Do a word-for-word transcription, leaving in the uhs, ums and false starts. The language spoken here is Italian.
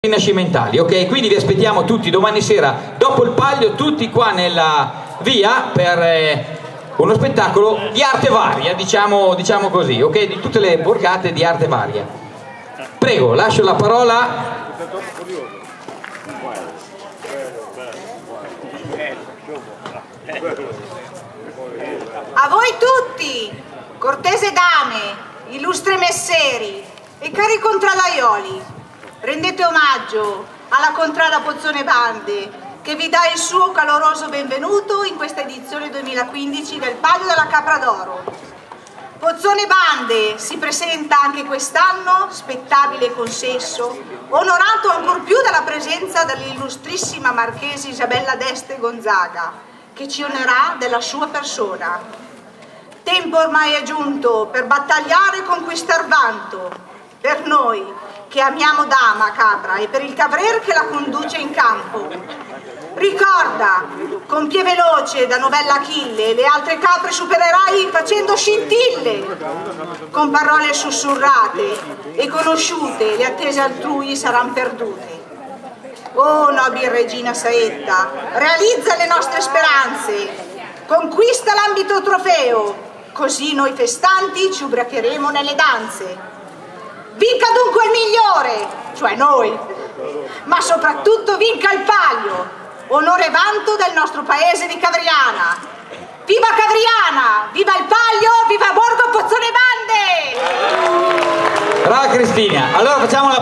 rinascimentali, ok? Quindi vi aspettiamo tutti domani sera dopo il Palio, tutti qua nella via per eh, uno spettacolo di arte varia, diciamo, diciamo così, ok? Di tutte le borgate di arte varia. Prego, lascio la parola. A voi tutti, cortese dame, illustre messeri e cari contralaioli, rendete omaggio alla contrada Pozzone Bande che vi dà il suo caloroso benvenuto in questa edizione duemilaquindici del Palio della Capra d'Oro. Pozzone Bande si presenta anche quest'anno, spettabile e consesso, onorato ancor più dalla presenza dell'illustrissima marchese Isabella d'Este Gonzaga, che ci onerà della sua persona. Tempo ormai è giunto per battagliare e conquistar vanto, per noi che amiamo Dama Capra e per il Cavrer che la conduce in campo. Ricorda, con piede veloce da novella Achille, le altre capre supererai facendo scintille. Con parole sussurrate e conosciute, le attese altrui saranno perdute. Oh nobile regina Saetta, realizza le nostre speranze, conquista l'ambito trofeo, così noi festanti ci ubriacheremo nelle danze. Vinca dunque il migliore, cioè noi, ma soprattutto vinca il Palio, onore e vanto del nostro paese di Cavriana. Viva Cavriana, viva il Palio, viva Borgo Pozzone Bande! Brava Cristina, allora facciamo la